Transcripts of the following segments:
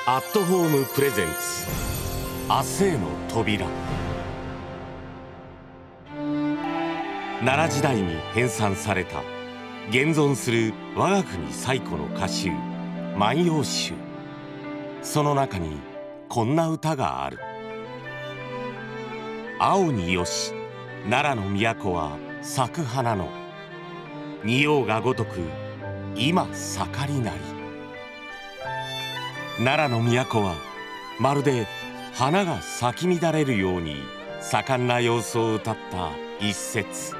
アットホームプレゼンツ明日への扉。奈良時代に編纂された現存する我が国最古の歌集万葉集。その中にこんな歌がある。青によし奈良の都は咲く花の、仁王が如く今盛りなり。奈良の都はまるで花が咲き乱れるように盛んな様子を歌った一節。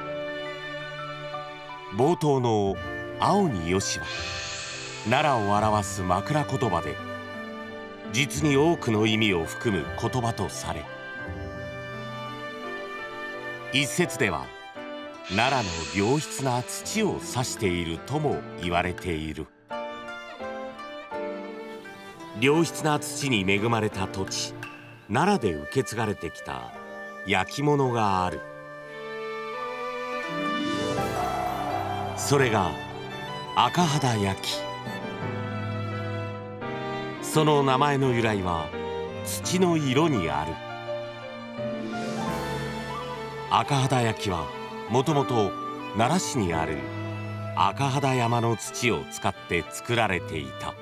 冒頭の青によしは奈良を表す枕言葉で、実に多くの意味を含む言葉とされ、一節では奈良の良質な土を指しているとも言われている。良質な土に恵まれた土地奈良で受け継がれてきた焼き物がある。それが赤肌焼き。その名前の由来は土の色にある。赤肌焼きはもともと奈良市にある赤肌山の土を使って作られていた。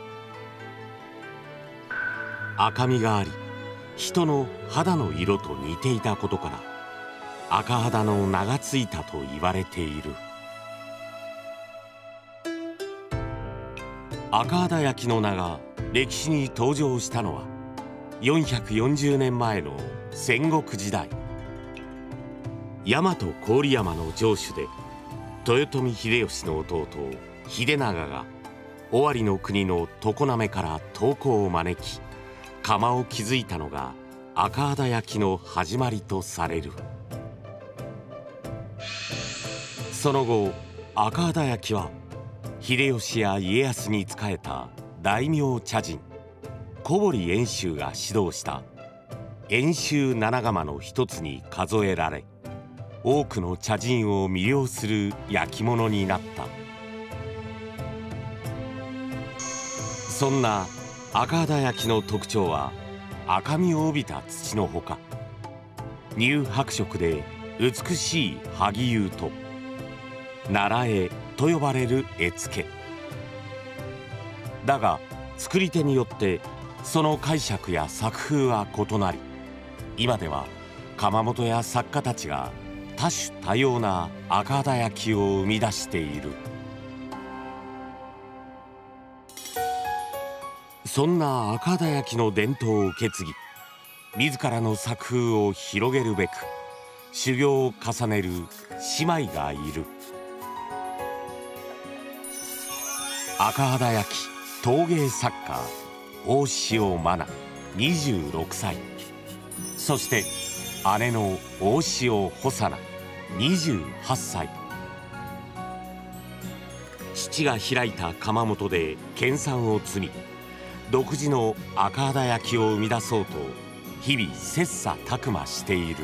赤みがあり、人の肌の色と似ていたことから赤肌の名がついたと言われている。赤肌焼きの名が歴史に登場したのは440年前の戦国時代。大和郡山の城主で豊臣秀吉の弟秀長が尾張の国の常滑から投降を招き、窯を築いたのが赤肌焼きの始まりとされる。その後赤肌焼きは秀吉や家康に仕えた大名茶人小堀遠州が指導した遠州七釜の一つに数えられ、多くの茶人を魅了する焼き物になった。そんな赤肌焼きの特徴は赤みを帯びた土のほか、乳白色で美しい萩釉と奈良絵と呼ばれる絵付けだが、作り手によってその解釈や作風は異なり、今では窯元や作家たちが多種多様な赤肌焼きを生み出している。そんな赤肌焼きの伝統を受け継ぎ、自らの作風を広げるべく修行を重ねる姉妹がいる。赤肌焼き陶芸作家大塩愛菜26歳、そして姉の大塩穂紗奈28歳。父が開いた窯元で研鑽を積み、独自の赤肌焼きを生み出そうと日々切磋琢磨している。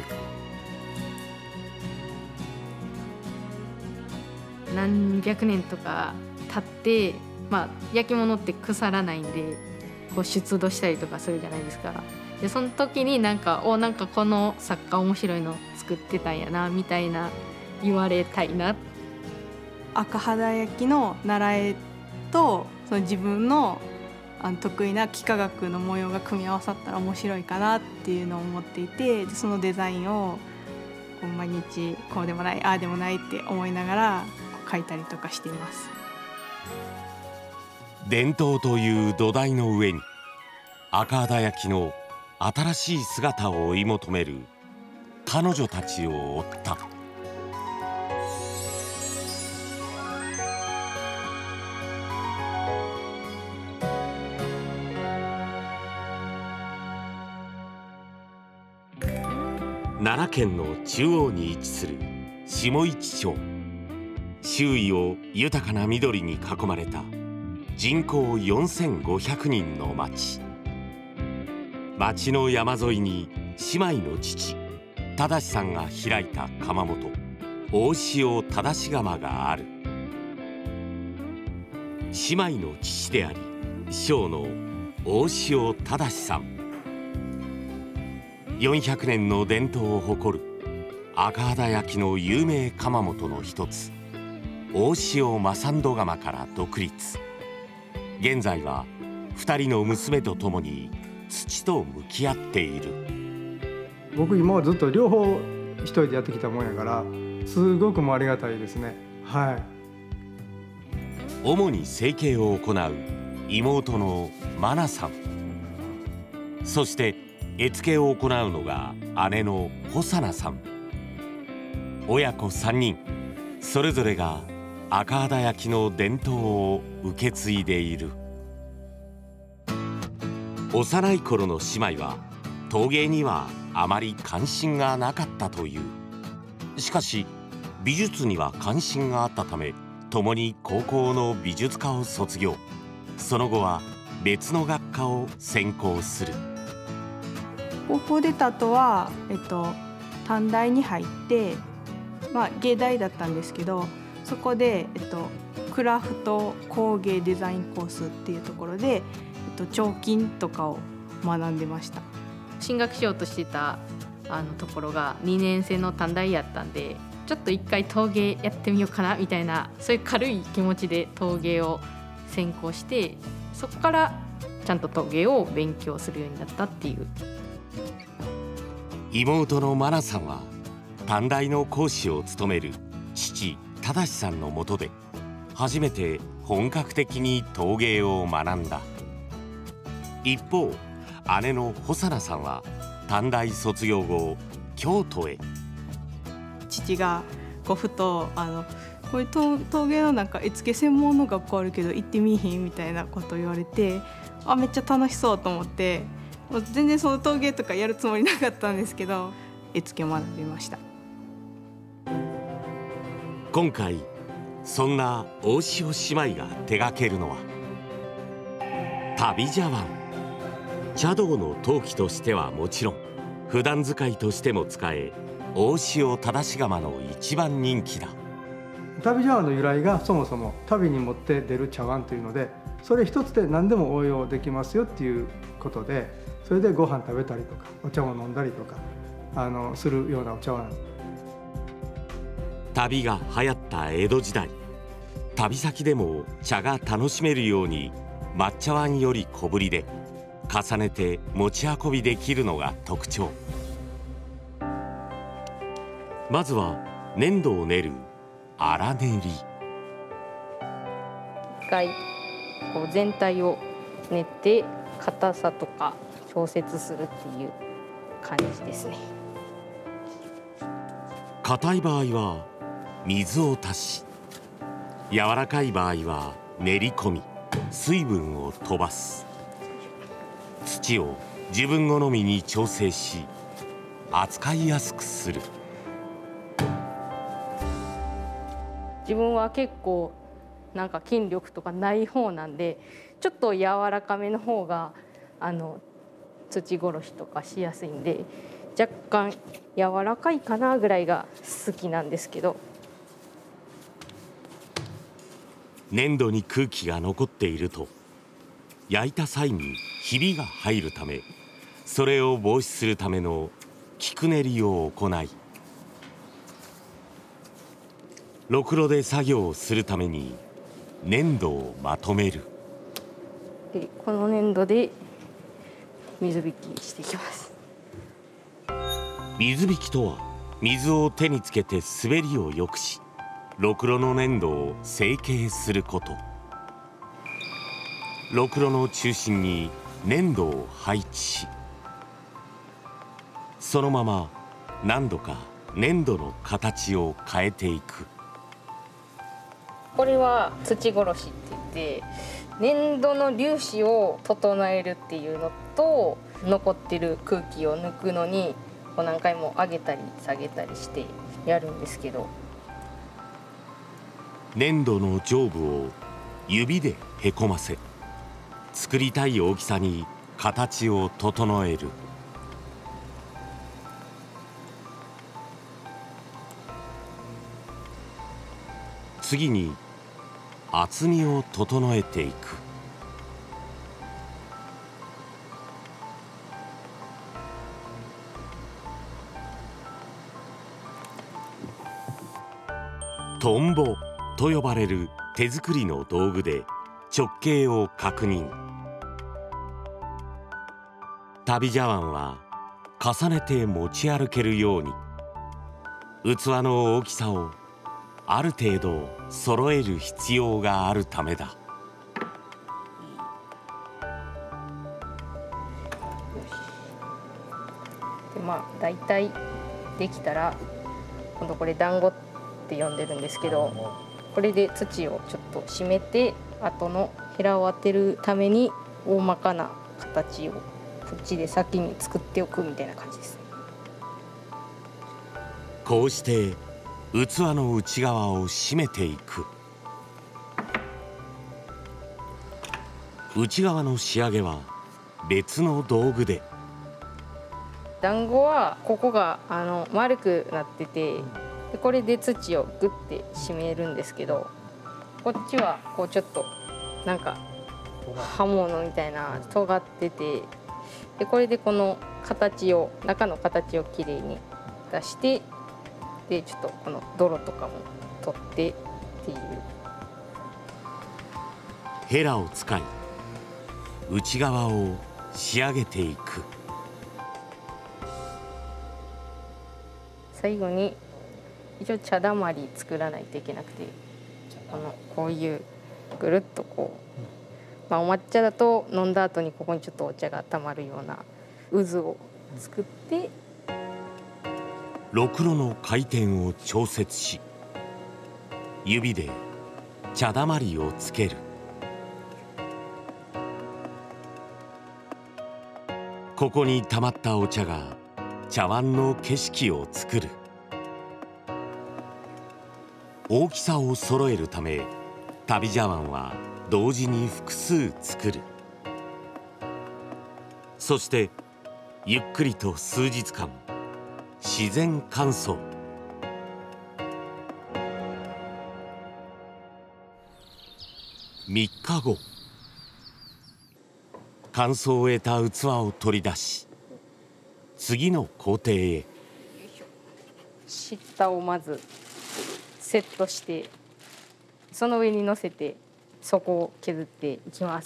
何百年とか経って、焼き物って腐らないんでこう出土したりとかするじゃないですか。でその時になんかこの作家面白いの作ってたんやなみたいな言われたいな。 赤肌焼きの奈良絵とその自分の得意な幾何学の模様が組み合わさったら面白いかなっていうのを思っていて、そのデザインをこう毎日こうでもないああでもないって思いながら描いたりとかしています。 伝統という土台の上に赤肌焼きの新しい姿を追い求める彼女たちを追った。奈良県の中央に位置する下市町。周囲を豊かな緑に囲まれた人口4500人の町。町の山沿いに姉妹の父忠さんが開いた窯元大塩忠窯がある。姉妹の父であり師匠の大塩正さん。400年の伝統を誇る赤肌焼きの有名窯元の一つ、大塩正人窯から独立。現在は2人の娘と共に土と向き合っている。 僕今はずっと両方一人でやってきたもんやから、すごくもありがたいですね。はい。 主に成形を行う妹の真奈さん、そして絵付けを行うのが姉の穂菜さん。親子3人それぞれが赤肌焼きの伝統を受け継いでいる。幼い頃の姉妹は陶芸にはあまり関心がなかったという。しかし美術には関心があったため、共に高校の美術科を卒業。その後は別の学科を専攻する。 高校出た後は、短大に入って、芸大だったんですけど、そこで、クラフト工芸デザインコースっていうところで、彫金とかを学んでました。 進学しようとしてたところが2年生の短大やったんで、ちょっと一回陶芸やってみようかなみたいな、そういう軽い気持ちで陶芸を専攻して、そこからちゃんと陶芸を勉強するようになったっていう。 妹の真奈さんは短大の講師を務める父正さんの下で初めて本格的に陶芸を学んだ。一方、姉の穂菜さんは短大卒業後京都へ。 父がふとこういう陶芸の絵付け専門の学校あるけど行ってみいひんみたいなこと言われて、めっちゃ楽しそうと思って、もう全然その陶芸とかやるつもりなかったんですけど、絵付け学びました。 今回そんな大塩姉妹が手掛けるのは旅茶碗。茶道の陶器としてはもちろん、普段使いとしても使え、大塩正窯の一番人気だ。 旅茶碗の由来がそもそも旅に持って出る茶碗というので、それ一つで何でも応用できますよっていうことで、それでご飯食べたりとかお茶を飲んだりとかするようなお茶碗。 旅が流行った江戸時代、旅先でも茶が楽しめるように抹茶碗より小ぶりで重ねて持ち運びできるのが特徴。まずは粘土を練る荒練り。 一回全体を練って硬さとか調節するっていう感じですね。 硬い場合は水を足し、柔らかい場合は練り込み、水分を飛ばす。土を自分好みに調整し扱いやすくする。 自分は結構筋力とかない方なんで、ちょっと柔らかめの方が土殺しとかしやすいんで、若干柔らかいかなぐらいが好きなんですけど。 粘土に空気が残っていると焼いた際にひびが入るため、それを防止するための菊練りを行い、ろくろで作業をするために粘土をまとめる。 でこの粘土で水引きしていきます。 水引きとは、水を手につけて滑りを良くし、ろくろの粘土を成形すること。ろくろの中心に粘土を配置し、そのまま何度か粘土の形を変えていく。 これは土殺しって言って、粘土の粒子を整えるっていうのと、残ってる空気を抜くのに何回も上げたり下げたりしてやるんですけど、 粘土の上部を指でへこませ、作りたい大きさに形を整える。次に厚みを整えていく。 トンボと呼ばれる手作りの道具で直径を確認。旅茶碗は重ねて持ち歩けるように器の大きさをある程度揃える必要があるためだ。 でだいたいできたら今度これ団子って呼んでるんですけど、これで土をちょっと締めて後のヘラを当てるために大まかな形をこっちで先に作っておくみたいな感じです。 こうして器の内側を締めていく。内側の仕上げは別の道具で。 団子はここが丸くなってて、でこれで土をグッて締めるんですけど、こっちはこうちょっとなんか刃物みたいな尖ってて、でこれでこの形を中の形をきれいに出して、でちょっとこの泥とかも取ってっていう。 ヘラを使い内側を仕上げていく。 最後に一応茶だまり作らないといけなくて、こういうぐるっとこう、お抹茶だと飲んだ後にここにちょっとお茶がたまるような渦を作って、 ろくろの回転を調節し指で茶だまりをつける。ここにたまったお茶が茶碗の景色を作る。大きさを揃えるため旅茶碗は同時に複数作る。そしてゆっくりと数日間自然乾燥。3日後、乾燥を得た器を取り出し次の工程へ。 下をまずセットして、その上に乗せて底を削っていきます。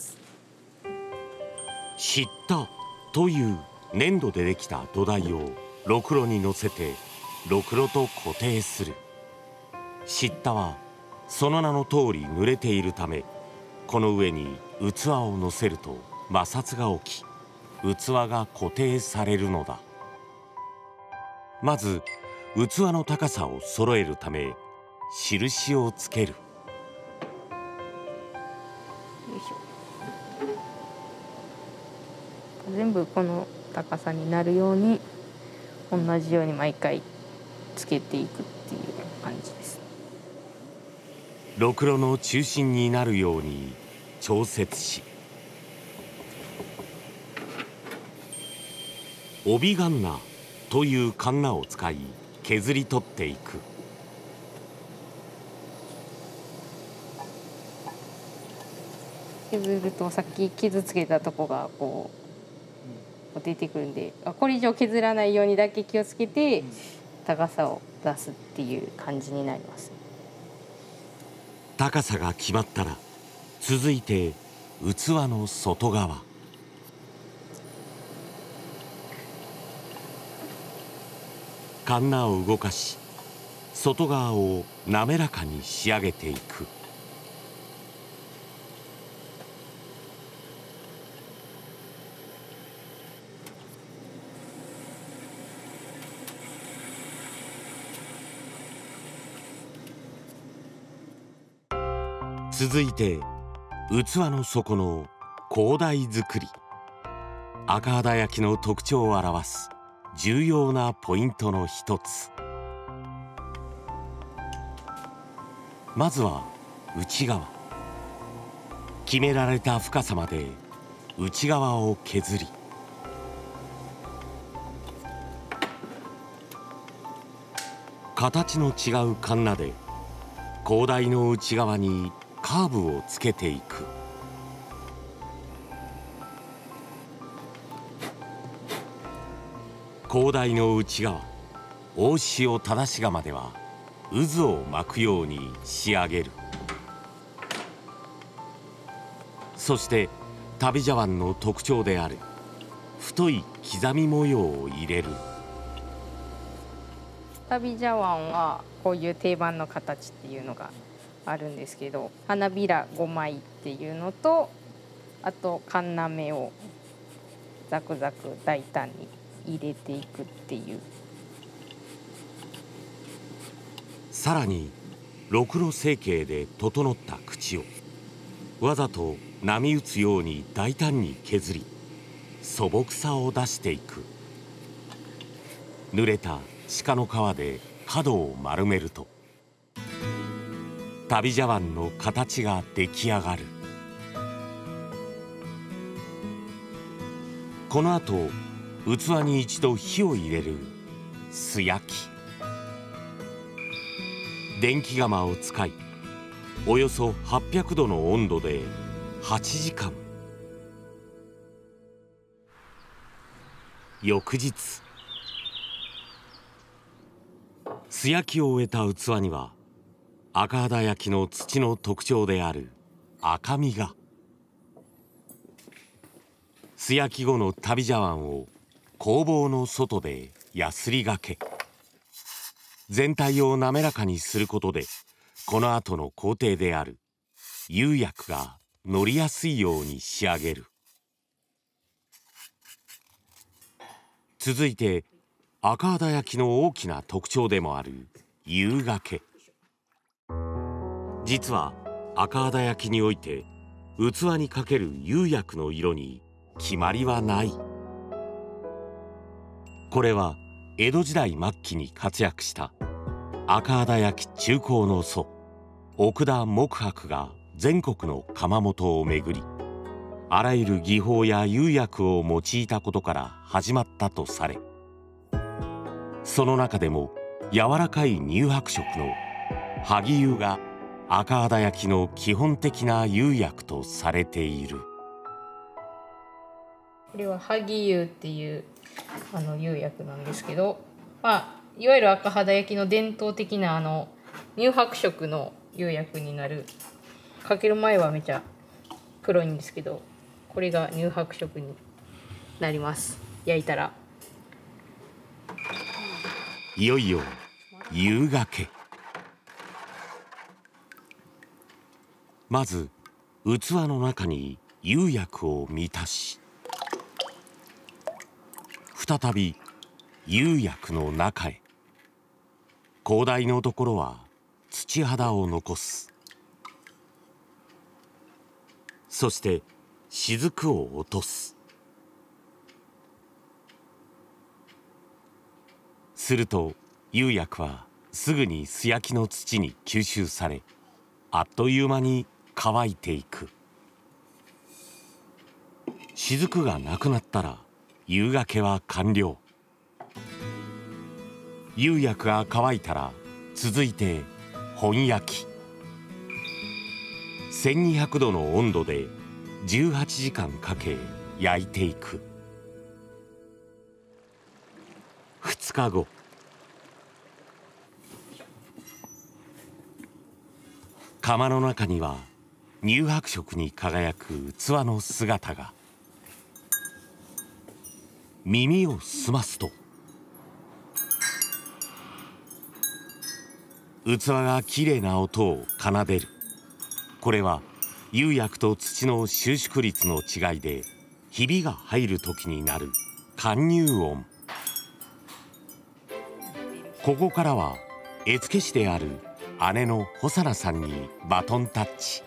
漆田という粘土でできた土台をろくろに乗せてろくろと固定する。漆田はその名の通り濡れているため、この上に器を乗せると摩擦が起き器が固定されるのだ。まず器の高さを揃えるため印をつける。 全部この高さになるように同じように毎回つけていくっていう感じです。 ろくろの中心になるように調節し、帯カンナというカンナを使い削り取っていく。 削るとさっき傷つけたとこがこう出てくるんで、これ以上削らないようにだけ気をつけて高さを出すっていう感じになります。 高さが決まったら続いて器の外側。カンナを動かし外側を滑らかに仕上げていく。続いて器の底の高台作り。赤肌焼きの特徴を表す重要なポイントの一つ。まずは内側。決められた深さまで内側を削り、形の違うカンナで高台の内側にカーブをつけていく。高台の内側大潮正し窯では渦を巻くように仕上げる。そして旅茶碗の特徴である太い刻み模様を入れる。 旅茶碗はこういう定番の形っていうのがあるんですけど、花びら5枚っていうのと、あとかんな目をザクザク大胆に入れていくっていう。 さらにろくろ成形で整った口をわざと波打つように大胆に削り、素朴さを出していく。濡れた鹿の皮で角を丸めると旅茶碗の形が出来上がる。この後器に一度火を入れる素焼き。電気窯を使いおよそ800度の温度で8時間。翌日、素焼きを終えた器には赤肌焼きの土の特徴である赤みが。素焼き後の旅茶碗を工房の外でやすりがけ、全体を滑らかにすることでこの後の工程である釉薬が乗りやすいように仕上げる。続いて赤肌焼きの大きな特徴でもある釉がけ。実は赤肌焼きにおいて器にかける釉薬の色に決まりはない。これは江戸時代末期に活躍した赤肌焼き中興の祖奥田木伯が全国の窯元を巡り、あらゆる技法や釉薬を用いたことから始まったとされ、その中でも柔らかい乳白色の萩釉が赤肌焼きの基本的な釉薬とされている。 これは萩釉っていう釉薬なんですけど、いわゆる赤肌焼きの伝統的な乳白色の釉薬になる。かける前はめちゃ黒いんですけど、これが乳白色になります。焼いたら。 いよいよ釉がけ。まず器の中に釉薬を満たし、再び釉薬の中へ。高台のところは土肌を残す。そして雫を落とす。すると釉薬はすぐに素焼きの土に吸収され、あっという間に乾いていく。雫がなくなったら釉がけは完了。釉薬が乾いたら続いて本焼き。1200度の温度で18時間かけ焼いていく。2日後、窯の中には乳白色に輝く器の姿が。耳を澄ますと器がきれいな音を奏でる。これは釉薬と土の収縮率の違いでひびが入る時になる貫入音。ここからは絵付け師である姉の保佐奈さんにバトンタッチ。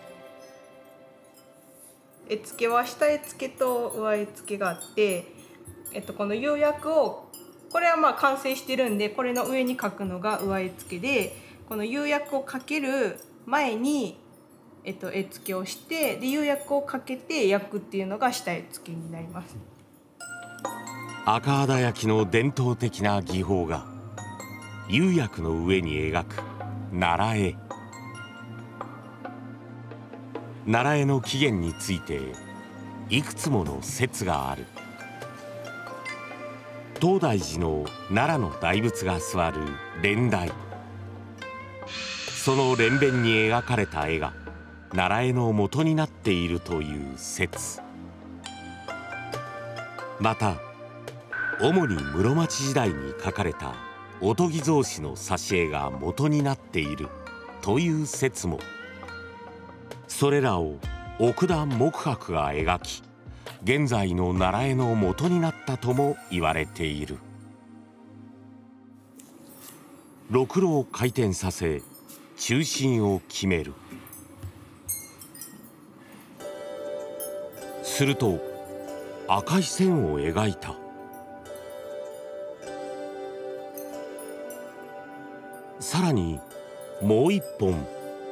絵付けは下絵付けと上絵付けがあって、この釉薬を、これは完成してるんでこれの上に描くのが上絵付けで、この釉薬をかける前に、絵付けをして、で釉薬をかけて焼くっていうのが下絵付けになります。 赤肌焼きの伝統的な技法が釉薬の上に描く奈良絵。奈良絵の起源についていくつもの説がある。東大寺の奈良の大仏が座る蓮台、 その連綿に描かれた絵が奈良絵の元になっているという説。また主に室町時代に描かれたおとぎ草子の挿絵が元になっているという説も。それらを奥田木伯が描き、現在の奈良絵の元になったとも言われている。ろくろを回転させ中心を決める。すると赤い線を描いた。さらにもう一本。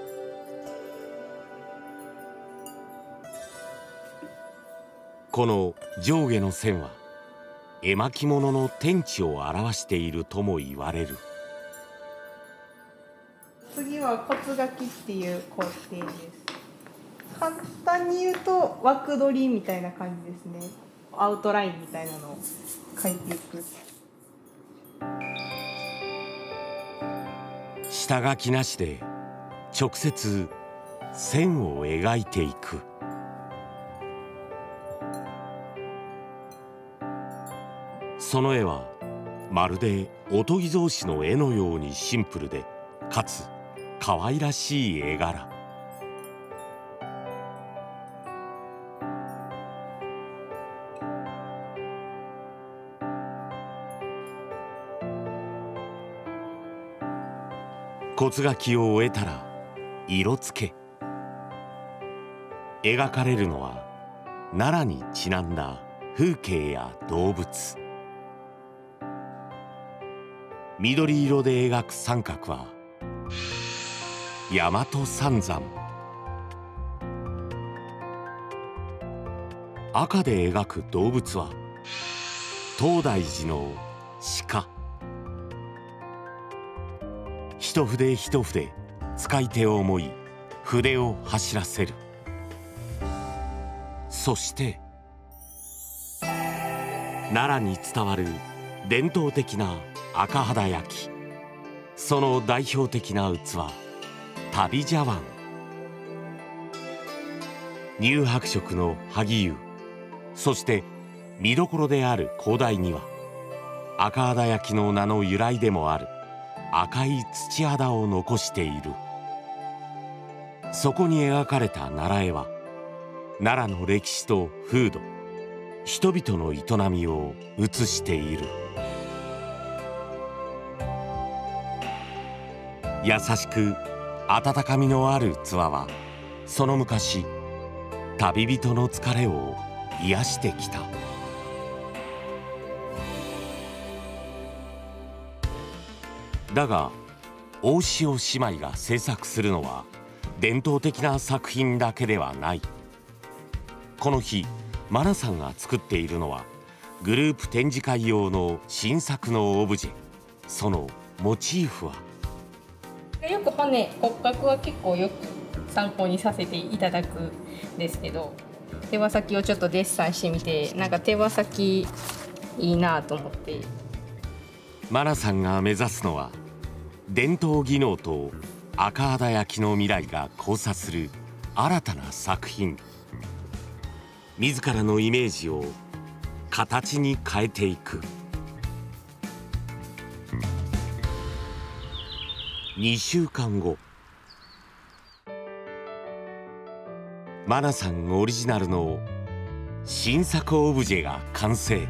この上下の線は絵巻物の天地を表しているとも言われる。 次は骨書きっていう工程です。簡単に言うと枠取りみたいな感じですね。アウトラインみたいなのを描いていく。 下書きなしで直接線を描いていく。その絵はまるでおとぎ草子の絵のようにシンプルでかつ可愛らしい絵柄。骨書きを終えたら色付け。描かれるのは奈良にちなんだ風景や動物。緑色で描く三角は大和三山。赤で描く動物は東大寺の鹿。一筆一筆使い手を思い筆を走らせる。そして奈良に伝わる伝統的な赤肌焼き。その代表的な器旅茶碗。乳白色の萩湯、そして見どころである高台には赤肌焼きの名の由来でもある赤い土肌を残している。そこに描かれた奈良絵は奈良の歴史と風土、人々の営みを写している。優しく温かみのある器はその昔旅人の疲れを癒してきた。だが大塩姉妹が制作するのは伝統的な作品だけではない。この日マナさんが作っているのはグループ展示会用の新作のオブジェ。そのモチーフはよく骨格は結構よく参考にさせていただくんですけど、手羽先をちょっとデッサンしてみて、なんか手羽先いいなと思って。 マナさんが目指すのは伝統技能と赤肌焼きの未来が交差する新たな作品。自らのイメージを形に変えていく。2週間後、マナさんオリジナルの新作オブジェが完成。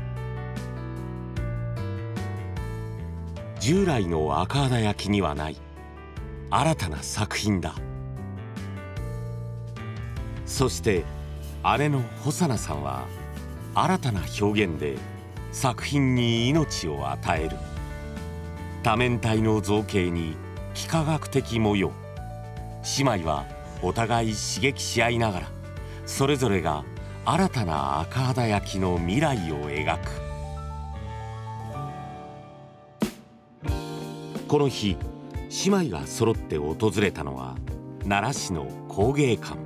従来の赤肌焼きにはない新たな作品だ。そして姉のホサナさんは新たな表現で作品に命を与える。多面体の造形に幾何学的模様。姉妹はお互い刺激し合いながらそれぞれが新たな赤肌焼きの未来を描く。この日姉妹が揃って訪れたのは奈良市の工芸館。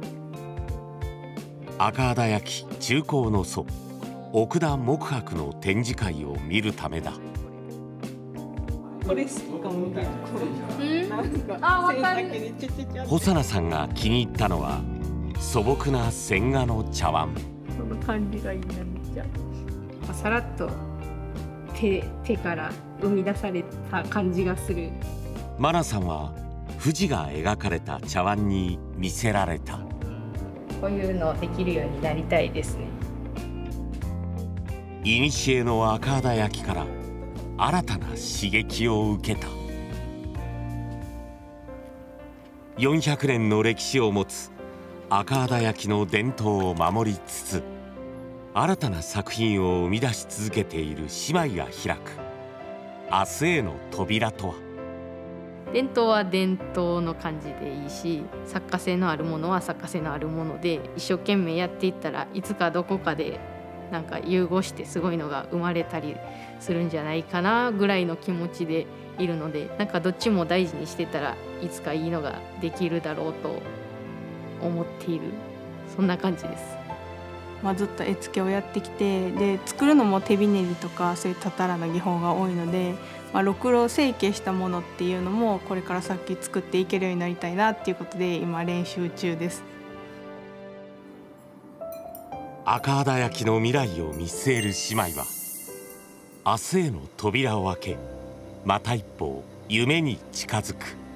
赤肌焼き中興の祖奥田木伯の展示会を見るためだ。 これ好きかもみたいな。 あ、わかる。 ホサナさんが気に入ったのは素朴な線画の茶碗。 その感じがいいな、めっちゃ。さらっと手から生み出された感じがする。 マナさんは富士が描かれた茶碗に魅せられた。 こういうのできるようになりたいですね。 古の赤肌焼きから新たな刺激を受けた。400年の歴史を持つ赤肌焼きの伝統を守りつつ、新たな作品を生み出し続けている姉妹が開く明日への扉とは。 伝統は伝統の感じでいいし、作家性のあるものは作家性のあるもので、一生懸命やっていったらいつかどこかでなんか融合してすごいのが生まれたりするんじゃないかなぐらいの気持ちでいるので、なんかどっちも大事にしてたらいつかいいのができるだろうと思っている、そんな感じです。 ずっと絵付けをやってきて、で作るのも手びねりとかそういうたたらな技法が多いので、ろくろ成形したものっていうのもこれから先作っていけるようになりたいなっていうことで今練習中です。 赤肌焼きの未来を見据える姉妹は明日への扉を開け、また一歩夢に近づく。